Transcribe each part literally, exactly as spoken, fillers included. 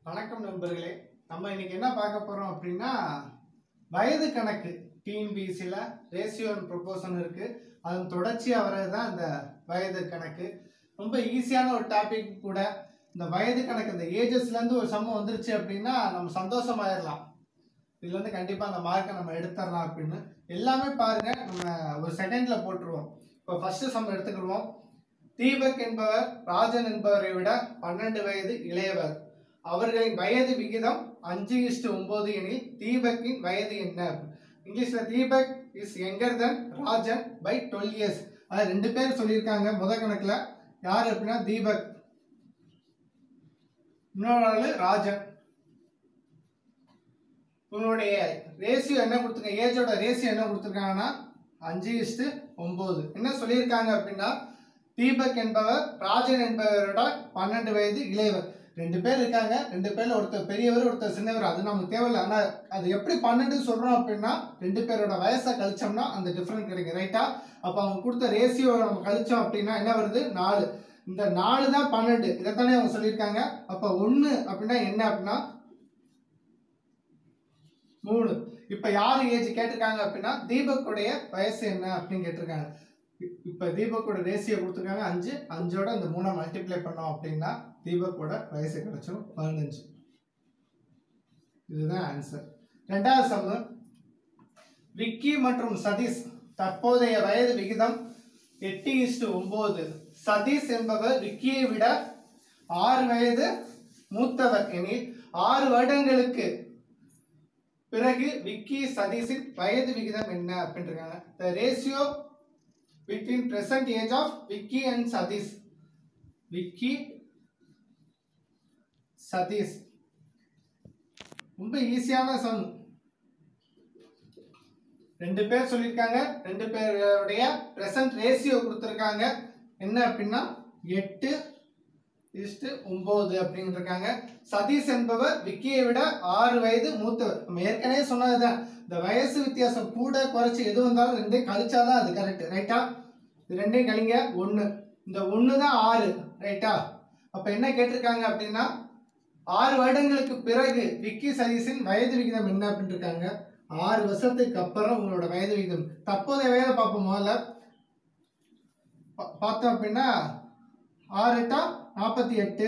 வணக்கம் நண்பர்களே. நம்ம இன்னைக்கு என்ன பார்க்க போறோம் அப்படின்னா வயது கணக்கு. டிஎன்பிஎஸ்சியில் ரேஷியோ அண்ட் ப்ரொபோர்ஷன் இருக்கு. அதன் தொடர்ச்சியாக வர்றது தான் இந்த வயது கணக்கு. ரொம்ப ஈஸியான ஒரு டாபிக் கூட. இந்த வயது கணக்கு இந்த ஏஜஸ்லேருந்து ஒரு சம்மம் வந்துருச்சு அப்படின்னா நம்ம சந்தோஷமாயிடலாம். இதுலேருந்து கண்டிப்பாக அந்த மார்க்கை நம்ம எடுத்துடலாம் அப்படின்னு எல்லாமே பாருங்க. நம்ம ஒரு செகண்ட்ல போட்டுருவோம். இப்போ ஃபர்ஸ்ட் சம் எடுத்துக்கிடுவோம். தீபக் என்பவர் ராஜன் என்பவரை விட பன்னெண்டு வயது இளையவர். அவர்களின் வயது விகிதம் அஞ்சு இஸ்டு ஒன்பது எனில் தீபக்கின் வயது என்ன? இங்கிலீஷ்ல Deepak is younger than Rajan by twelve years. அது ரெண்டு பேர் சொல்லியிருக்காங்க. முத கணக்குல யார் அப்படின்னா தீபக், இன்னொரு ஆளு ராஜன். உங்களுடைய ரேஷியோ என்ன கொடுத்துருக்காங்க? ஏஜோட ரேஷியோ என்ன கொடுத்துருக்காங்கன்னா அஞ்சு இஸ்டு ஒன்பது. என்ன சொல்லியிருக்காங்க அப்படின்னா தீபக் என்பவர் ராஜன் என்பவரோட பன்னெண்டு வயது இளையவர். ரெண்டு பேர் இருக்காங்க. ரெண்டு பேர்ல ஒருத்தர் பெரியவர் ஒருத்தர் சின்னவர். அது நமக்கு தேவையில்லை. ஆனா அது எப்படி பன்னெண்டு சொல்றோம் அப்படின்னா ரெண்டு பேரோட வயசை கழிச்சோம்னா அந்த டிஃபரன்ஸ் கிடைக்கும். ரைட்டா? அப்ப அவங்க கொடுத்த ரேஷியோ நம்ம கழிச்சோம் அப்படின்னா என்ன வருது? நாலு. இந்த நாலு தான் பன்னெண்டு. இதைத்தானே அவங்க சொல்லியிருக்காங்க. அப்ப ஒண்ணு அப்படின்னா என்ன அப்படின்னா மூணு. இப்ப யாரு ஏஜ் கேட்டிருக்காங்க அப்படின்னா தீபக்குடைய வயசு என்ன அப்படின்னு கேட்டிருக்காங்க. இப்ப தீபக்கோட ரேஷியோ கொடுத்துருக்காங்க அஞ்சு. அஞ்சோட இந்த மூணை மல்டிப்ளை பண்ணோம் அப்படின்னா தீபக்கோட வயசு கிடைச்சிடும் பதினஞ்சு. இதுதான் ஆன்சர். ரெண்டாவது சம்மு. விக்கி மற்றும் சதீஷ் தற்போதைய வயது விகிதம் எட்டு இஸ்டு ஒன்பது. சதீஷ் என்பவர் விக்கியை விட ஆறு வயது மூத்தவர் எனில் ஆறு வருடங்களுக்கு பிறகு விக்கி சதீஷின் வயது விகிதம் என்ன அப்படின்றாங்க. The ratio between present age of Vicky and Sadish. Vicky Sadish ரொம்ப ஈஸியான சம். ரெண்டு பேர் சொல்லியிருக்காங்க. ரெண்டு பேருடைய பிரசன்ட் ரேஷியோ கொடுத்துருக்காங்க. என்ன அப்படின்னா எட்டு இஸ்டு ஒன்பது அப்படின்னு இருக்காங்க. சதீஷ் என்பவர் விக்கியை விட ஆறு வயது மூத்தவர். நம்ம ஏற்கனவே சொன்னதுதான். இந்த வயசு வித்தியாசம் கூட குறைச்சி எது வந்தாலும் ரெண்டையும் கழிச்சாதான் அது கரெக்ட். ரைட்டா? இது ரெண்டையும் கழிங்க. ஒன்று. இந்த ஒன்று தான் ஆறு. ரைட்டா? அப்ப என்ன கேட்டிருக்காங்க அப்படின்னா ஆறு வருடங்களுக்கு பிறகு விக்கி சதீஷின் வயது விகிதம் என்ன அப்படின்னு இருக்காங்க. ஆறு வருஷத்துக்கு அப்புறம் உங்களோட வயது விகிதம். தற்போதைய வயதை பார்ப்போம். முதல்ல பார்த்தோம் அப்படின்னா ஆறு எட்டா நாற்பத்தி எட்டு.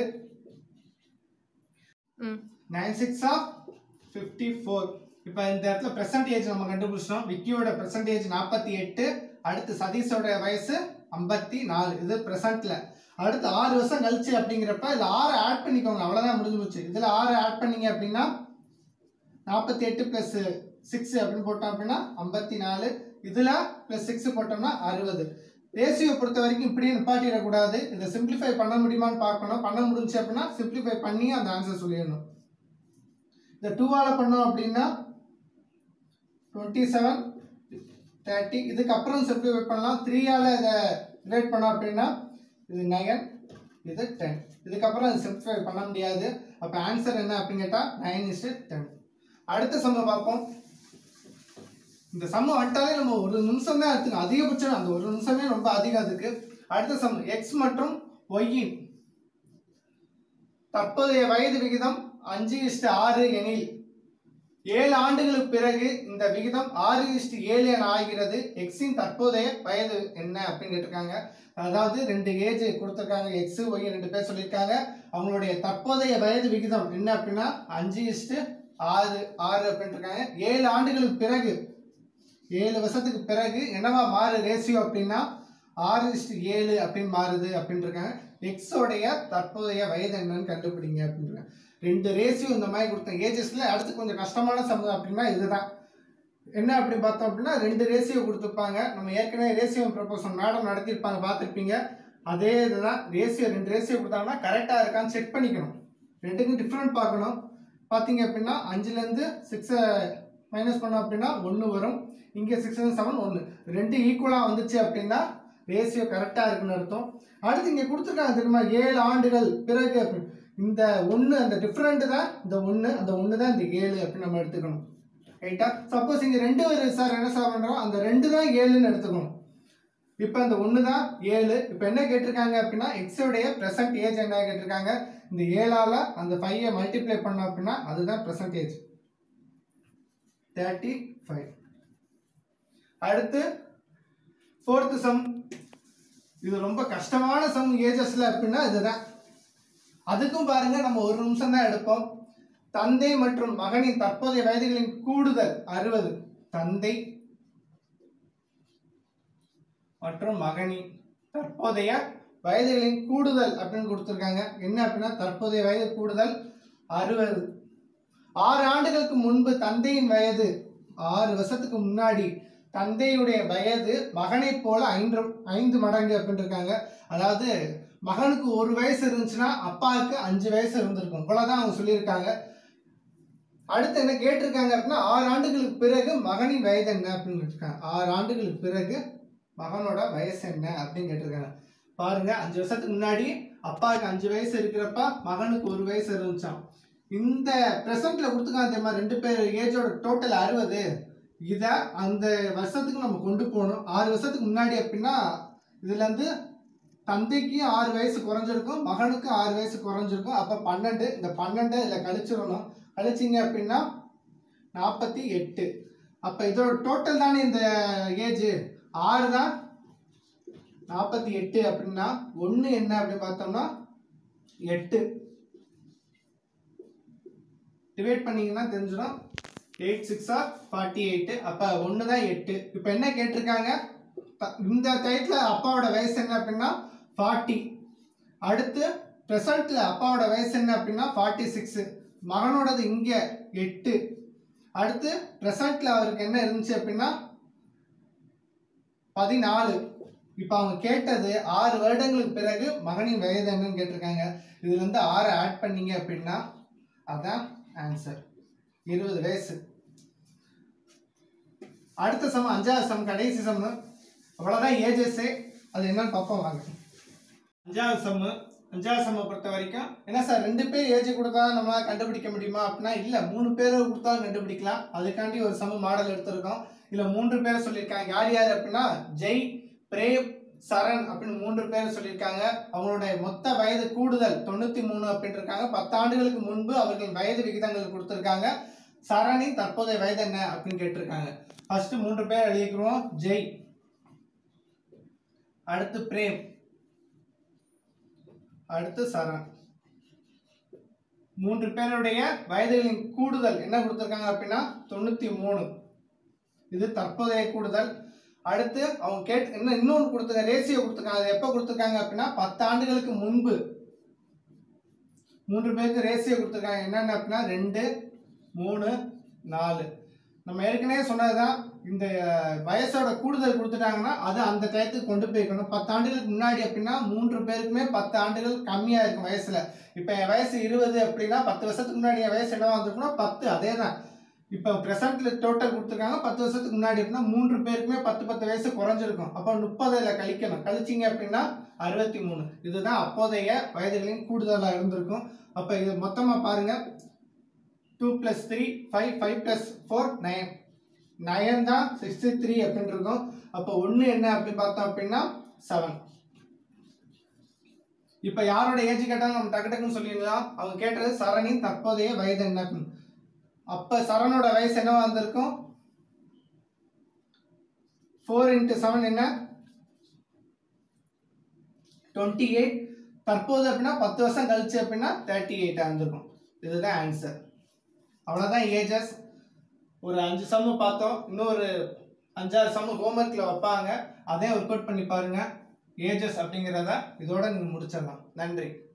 Nine six of fifty four. இப்போ இந்த இடத்துல பிரசன்ட் ஏஜ் நம்ம கண்டுபிடிச்சோம். விக்கியோட பிரசன்ட் ஏஜ் நாற்பத்தி எட்டு. அடுத்து சதீஷோட வயசு ஐம்பத்தி நாலு. இது பிரசன்ட்ல. அடுத்து ஆறு வருஷம் கழிச்சு அப்படிங்கிறப்ப இதுல ஆறு ஆட் பண்ணிக்கோங்க. அவ்வளவுதான், முடிஞ்சு போச்சு. இதுல ஆறு ஆட் பண்ணீங்க அப்படின்னா நாற்பத்தி எட்டு பிளஸ் சிக்ஸ் அப்படின்னு போட்டோம் அப்படின்னா ஐம்பத்தி நாலு. இதுல பிளஸ் சிக்ஸ் போட்டோம்னா அறுபது. ரேஷியோ பொறுத்த வரைக்கும் இப்படியே நிப்பாட்டிடக்கூடாது. இதை சிம்பிளிஃபை பண்ண முடியுமான்னு பார்க்கணும். பண்ண முடிஞ்சு அப்படின்னா சிம்பிளிஃபை பண்ணி அந்த ஆன்சர் சொல்லிடணும். இந்த டூவால பண்ணோம் அப்படின்னா டுவெண்ட்டி செவன் தேர்ட்டி. இதுக்கப்புறம் சிம்பிளிஃபை பண்ணலாம். த்ரீயால இதை டிவைட் பண்ணோம் அப்படின்னா இது நைன், இது டென். இதுக்கப்புறம் அது சிம்பிளிஃபை பண்ண முடியாது. அப்போ ஆன்சர் என்ன அப்படின்னு கேட்டால் நைன் இஸ்டு டென். அடுத்த சம்ம பார்ப்போம். இந்த சம்ம வந்துட்டாலே நம்ம ஒரு நிமிஷம் தான் எடுத்துக்கணும். அதிகபட்சம் அந்த ஒரு நிமிஷமே ரொம்ப அதிகம் அதுக்கு. அடுத்த சம். எக்ஸ் மற்றும் ஒய்யின் தற்போதைய வயது விகிதம் அஞ்சு இஸ்டு ஆறு எனில் ஏழு ஆண்டுகளுக்கு பிறகு இந்த விகிதம் ஆறு இஸ்டு ஏழு என ஆகிறது. எக்ஸின் தற்போதைய வயது என்ன அப்படின்னு கேட்டிருக்காங்க. அதாவது ரெண்டு ஏஜ் கொடுத்துருக்காங்க. எக்ஸ் ஒய் ரெண்டு பேர் சொல்லியிருக்காங்க. அவங்களுடைய தற்போதைய வயது விகிதம் என்ன அப்படின்னா அஞ்சு இஸ்டு ஆறு ஆறு அப்படின்னு இருக்காங்க. ஏழு ஆண்டுகளுக்கு பிறகு ஏழு வருஷத்துக்கு பிறகு என்னவா மாறு ரேஷியோ அப்படின்னா ஆறு இஸ்டு ஏழு அப்படின்னு மாறுது அப்படின்னு இருக்காங்க. எக்ஸோடைய தற்போதைய வயது என்னன்னு கண்டுபிடிங்க அப்படின்றாங்க. ரெண்டு ரேஷியோ இந்த மாதிரி கொடுத்தேன் ஏஜஸ்ல. அடுத்து கொஞ்சம் கஷ்டமான சம்பவம் அப்படின்னா இதுதான். என்ன அப்படின்னு பார்த்தோம் அப்படின்னா ரெண்டு ரேஷியோ கொடுத்துருப்பாங்க. நம்ம ஏற்கனவே ரேஷியோ ப்ரொபோஷன் மேடம் நடத்திருப்பாங்க, பார்த்துருப்பீங்க. அதே இதுதான். ரேஷியோ ரெண்டு ரேஷியோ கொடுத்தாங்கன்னா கரெக்டாக இருக்கான்னு செக் பண்ணிக்கணும். ரெண்டுக்கும் டிஃப்ரெண்ட் பார்க்கணும். பார்த்தீங்க அப்படின்னா அஞ்சுலேருந்து சிக்ஸை மைனஸ் பண்ணோம் அப்படின்னா ஒன்று வரும். இங்கே சிக்ஸ் செவன் ஒன்று. ரெண்டு ஈக்குவலாக வந்துச்சு அப்படின்னா ரேஷியோ கரெக்டாக இருக்குன்னு அர்த்தம். அடுத்து இங்கே கொடுத்துருக்காங்க தெரியுமா ஏழு ஆண்டுகள் பிறகு அப்படின்னு. இந்த ஒன்று அந்த டிஃப்ரெண்ட் தான் இந்த ஒன்று. அந்த ஒன்று தான் இந்த ஏழு அப்படின்னு நம்ம எடுத்துக்கணும். ரைட்டா? சப்போஸ் இங்கே ரெண்டு வருது சார், என்ன சார் பண்ணுறோம், அந்த ரெண்டு தான் ஏழுன்னு எடுத்துக்கணும். இப்போ இந்த ஒன்று தான் ஏழு. இப்போ என்ன கேட்டிருக்காங்க அப்படின்னா எக்ஸோடைய ப்ரெசன்ட் ஏஜ் என்ன கேட்டிருக்காங்க. இந்த ஏழால் அந்த ஃபைவை மல்டிப்ளை பண்ணோம் அப்படின்னா அதுதான் ப்ரெசன்ட் ஏஜ் தேர்ட்டி ஃபைவ். அடுத்து ஃபோர்த்து சம். இது ரொம்ப கஷ்டமான சம் ஏஜஸ்ல அப்படின்னா இதுதான். அதுக்கும் பாருங்க நம்ம ஒரு நிமிஷம் தான் எடுப்போம். தந்தை மற்றும் மகனின் தற்போதைய வயதுகளின் கூடுதல் அறுபது. தந்தை மற்றும் மகனின் தற்போதைய வயதுகளின் கூடுதல் அப்படின்னு கொடுத்துருக்காங்க. என்ன அப்படின்னா தற்போதைய வயது கூடுதல் அறுபது. ஆறு ஆண்டுகளுக்கு முன்பு தந்தையின் வயது, ஆறு வருஷத்துக்கு முன்னாடி தந்தையுடைய வயது மகனை போல ஐந்து ஐந்து மடங்கு அப்படின்னு இருக்காங்க. அதாவது மகனுக்கு ஒரு வயசு இருந்துச்சுன்னா அப்பாவுக்கு அஞ்சு வயசு இருந்திருக்கும். இவ்வளவுதான் அவங்க சொல்லியிருக்காங்க. அடுத்து என்ன கேட்டிருக்காங்க அப்படின்னா ஆறு ஆண்டுகளுக்கு பிறகு மகனின் வயது என்ன அப்படின்னு இருக்காங்க. ஆறு ஆண்டுகளுக்கு பிறகு மகனோட வயசு என்ன அப்படின்னு கேட்டிருக்காங்க. பாருங்க, அஞ்சு வருஷத்துக்கு முன்னாடி அப்பாவுக்கு அஞ்சு வயசு இருக்கிறப்ப மகனுக்கு ஒரு வயசு இருந்துச்சான். இந்த ப்ரெசென்ட்ல கொடுத்துக்காங்க தெரியுமா, ரெண்டு பேர் ஏஜோட டோட்டல் அறுபது. இதை அந்த வருஷத்துக்கு நம்ம கொண்டு போகணும். ஆறு வருஷத்துக்கு முன்னாடி அப்படின்னா இதுல இருந்து தந்தைக்கு ஆறு வயசு குறைஞ்சிருக்கும், மகனுக்கு ஆறு வயசு குறைஞ்சிருக்கும். அப்ப பன்னெண்டு. இந்த பன்னெண்டு இதுல கழிச்சிடணும். கழிச்சிங்க அப்படின்னா நாற்பத்தி எட்டு. அப்ப இதோட டோட்டல் தானே இந்த ஏஜ் ஆறு தான். நாற்பத்தி எட்டு அப்படின்னா ஒன்று என்ன அப்படின்னு பார்த்தோம்னா எட்டு. டிவைட் பண்ணீங்கன்னா தெரிஞ்சிடும். எயிட் சிக்ஸா ஃபார்ட்டி எயிட். அப்போ ஒன்று தான் எட்டு. இப்போ என்ன கேட்டிருக்காங்க, இந்த டயத்தில் அப்பாவோட வயசு என்ன அப்படின்னா ஃபார்ட்டி. அடுத்து ப்ரெசண்ட்ல அப்பாவோட வயசு என்ன அப்படின்னா ஃபார்ட்டி சிக்ஸ். மகனோடது இங்கே எட்டு. அடுத்து ப்ரெசண்ட்ல அவருக்கு என்ன இருந்துச்சு அப்படின்னா பதினாலு. இப்போ அவங்க கேட்டது ஆறு வருடங்களுக்கு பிறகு மகனின் வயது என்னன்னு கேட்டிருக்காங்க. இதுல இருந்து ஆறு ஆட் பண்ணீங்க அப்படின்னா அதான் ஆன்சர், இருபது வயசு. அடுத்த சம் அஞ்சாவது சம், கடைசி சம். அவ்வளோதான் ஏஜஸே. அது என்னன்னு பார்ப்போம் வாங்க. அஞ்சாவது சம்மு. அஞ்சாவது சம்மை பொறுத்த வரைக்கும் என்ன சார் ரெண்டு பேர் ஏஜ் கொடுத்தா நம்ம கண்டுபிடிக்க முடியுமா அப்படின்னா இல்லை, மூணு பேரை கொடுத்தாலும் கண்டுபிடிக்கலாம். அதுக்காண்டி ஒரு சம மாடல் எடுத்திருக்கோம். இதில் மூன்று பேரை சொல்லியிருக்காங்க. யார் யார் அப்படின்னா ஜெய், பிரேம், சரண் அப்படின்னு மூன்று பேர் சொல்லியிருக்காங்க. அவங்களுடைய மொத்த வயது கூடுதல் தொண்ணூத்தி மூணு அப்படின்னு இருக்காங்க. பத்து ஆண்டுகளுக்கு முன்பு அவர்கள் வயது விகிதங்கள் கொடுத்திருக்காங்க. சரணின் தற்போதைய வயது என்ன அப்படின்னு கேட்டிருக்காங்க. ஃபர்ஸ்ட் மூன்று பேர் எழுதிக்கிறோம். ஜெய், அடுத்து பிரேம், அடுத்து சரண். மூன்று பேருடைய வயதுகளின் கூடுதல் என்ன கொடுத்திருக்காங்க அப்படின்னா தொண்ணூத்தி மூணு. இது தற்போதைய கூடுதல். அடுத்து அவங்க கேட் என்ன இன்னொன்று கொடுத்துருக்காங்க, ரேசியோ கொடுத்துருக்காங்க. அது எப்போ கொடுத்துருக்காங்க அப்படின்னா பத்து ஆண்டுகளுக்கு முன்பு. மூன்று பேருக்கு ரேசியோ கொடுத்துருக்காங்க. என்னென்ன அப்படின்னா ரெண்டு, மூணு, நாலு. நம்ம ஏற்கனவே சொன்னதுதான். இந்த வயசோட கூடுதல் கொடுத்துட்டாங்கன்னா அது அந்த டயத்துக்கு கொண்டு போய்க்கணும். பத்து ஆண்டுகளுக்கு முன்னாடி அப்படின்னா மூன்று பேருக்குமே பத்து ஆண்டுகள் கம்மியா இருக்கும் வயசுல. இப்ப என் வயசு இருபது அப்படின்னா பத்து வருஷத்துக்கு முன்னாடி என் வயசு என்னவா இருந்திருக்குன்னா பத்து. அதே தான் இப்போ ப்ரெசென்ட்ல டோட்டல் கொடுத்துருக்காங்க. பத்து வருஷத்துக்கு முன்னாடி அப்படின்னா மூன்று பேருக்குமே பத்து பத்து வயசு குறைஞ்சிருக்கும். அப்போ முப்பதுல கழிக்கணும். கழிச்சிங்க அப்படின்னா அறுபத்தி மூணு. இதுதான் அப்போதைய வயதுகளின் கூடுதலாக இருந்திருக்கும். அப்போ இது மொத்தமாக பாருங்க. Two plus three five, five plus four nine. Nine தான் சிக்ஸ்டி த்ரீ அப்படின்னு இருக்கும். அப்போ ஒன்று என்ன அப்படின்னு பார்த்தோம் அப்படின்னா செவன். இப்போ யாரோட ஏஜ் கேட்டாலும் நம்ம டக்கு டக்குன்னு சொல்லிடலாம். அவங்க கேட்டது சரணின் தற்போதைய வயது என்ன. அப்ப சரணோட வயசு என்னவா இருந்திருக்கும், ஃபோர் இன்ட்டு செவன் என்ன டுவெண்ட்டி எயிட். தற்போது அப்படின்னா பத்து வருஷம் கழிச்சு அப்படின்னா தேர்ட்டி எயிட் இருந்திருக்கும். இதுதான் ஆன்சர். அவ்வளோதான் ஏஜஸ். ஒரு அஞ்சு சம்மு பார்த்தோம். இன்னொரு அஞ்சாறு சம்மு ஹோம்ஒர்க்கில் வைப்பாங்க. அதையும் ஒர்க் அவுட் பண்ணி பாருங்க. ஏஜஸ் அப்படிங்கிறத இதோட நீங்கள் முடிச்சிடலாம். நன்றி.